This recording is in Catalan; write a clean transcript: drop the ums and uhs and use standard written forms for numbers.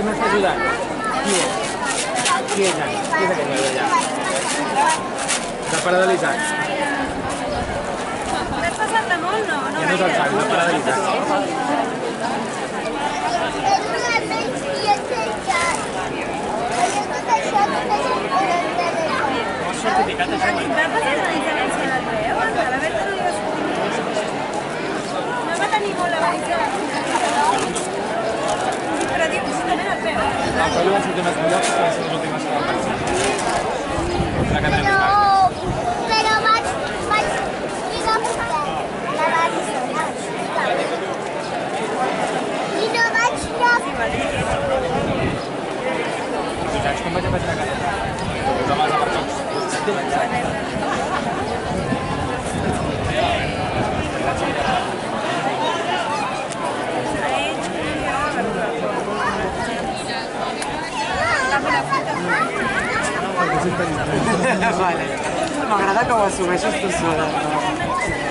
Qui m'està ajudant? Qui és? Qui és aquest? Qui és aquest noi d'allà? De paradelitat. T'has passat de molt, no? Ja no te'l saps, de paradelitat. Certificat això, T'ha passat la diferència del preu? A la Berta no li vas comprar. No va tenir molt la veritat. Però diu que sí també el preu. la Poli van sortir més millors que les últimes que van passar. La que tenim més. Però vaig lligar vostè. La vaig lligar. I no vaig anar. I saps com vaig a passar a casa? Els homes a barcots. Vale. M'agrada que ho assumeixes tu sola.